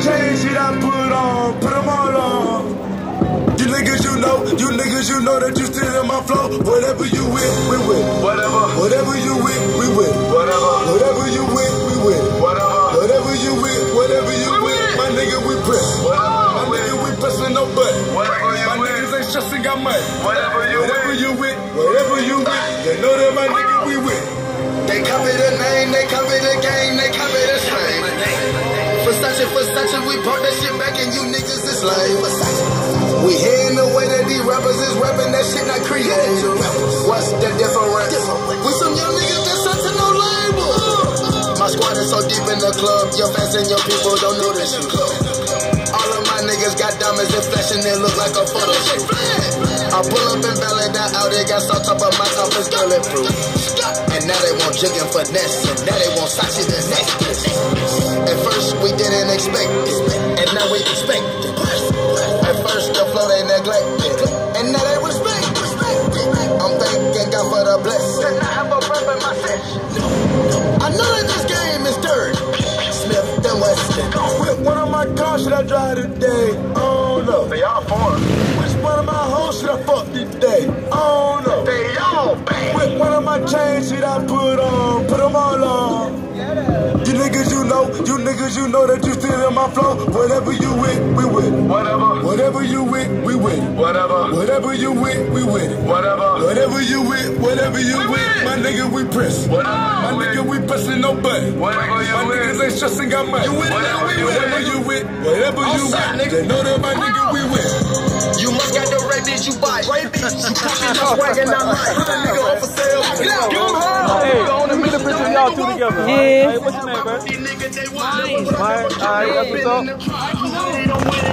chain shit I put them all on. You niggas, you know that you still in my flow. Whatever you with, we with. Whatever you with, we with. Whatever you with, we with. Whatever you with, my nigga, we press. My nigga, we pressin' no butt. My niggas ain't stressing, got money. Whatever you with, they know that my nigga, we with. They copy the name, they copy the game, they copy the strain. Versace, we brought that shit back and you niggas is lame. We hearing the way that these rappers is rapping, that shit not creative. What's the difference? We some young niggas that sent to no label. My squad is so deep in the club, your fans and your people don't know this shit. All of my niggas got diamonds and flash and they look like a photo shoot. I pull up and ballad that out, they got salt top of my top is bulletproof. And now they want jig and finesse, and now they want Sachi the next. At first we didn't expect it, and now we expect it. At first the flow they neglected, and now they respect it. I'm thanking God for the blessing. I have a breath in my session. I know that this game is dirty. Smith and Weston. With one of my cars should I drive today? Oh no. They all foreign. Which one of my hoes should I fuck today? Oh no. They all bang. With one of my chains should I put them all on. You niggas, you know that you still in my flow. Whatever you with, we with. Whatever you with, we with. Whatever you with, we with. Whatever you with, my nigga, we press. My nigga, we pressin' no button. My niggas ain't stressing, got money. Whatever you with, they know that my nigga, we with. You must got the right bitch, you buy. Right bitch, you pushing your swag and I'm like, put a nigga on for sale. Hey, look at the picture of y'all two together. Yeah. Hey, what's your name, bro? Alright, that's what's up.